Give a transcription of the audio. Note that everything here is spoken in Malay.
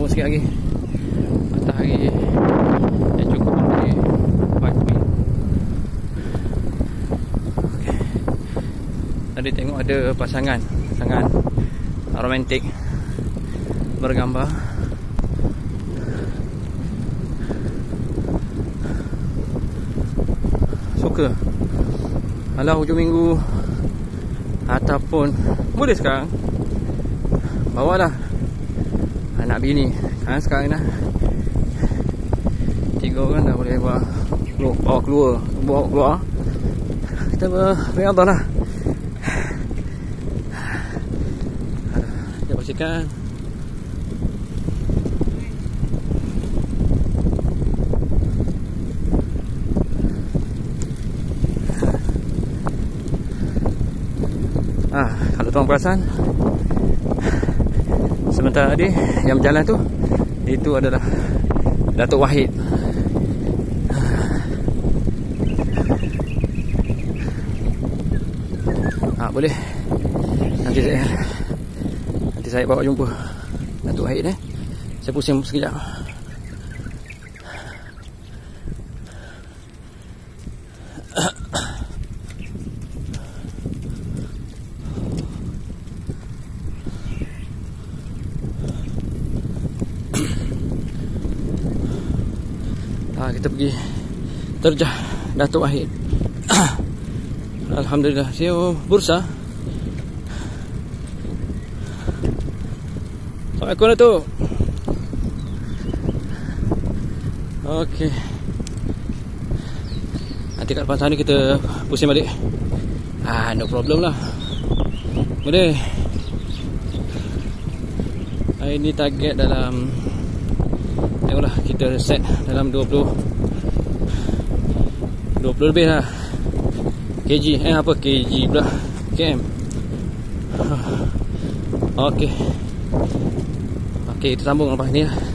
sambung sikit lagi. Matahari yang cukup memberi vitamin. Okay. Tadi tengok ada pasangan romantik bergambar. Suka kalau hujung minggu ataupun boleh sekarang, bawalah anak bini. Kan sekarang dah 3 orang dah boleh bawa keluar. Kita berada lah. Kita pastikan kalau tuan perasan, sebentar tadi yang berjalan tu, itu adalah Datuk Wahid. Boleh nanti saya bawa jumpa Datuk Wahid. Saya pusing sekejap. Kita pergi terjah Datuk Wahid. Alhamdulillah, CEO bursa. Assalamualaikum Datuk. Okey. Nanti kat depan sana kita pusing balik. No problem lah. Boleh. Hari ni target dalam, tengoklah, kita set dalam 20 lebih lah kg. Kg pula, km. Okey, kita sambung lepas ni lah.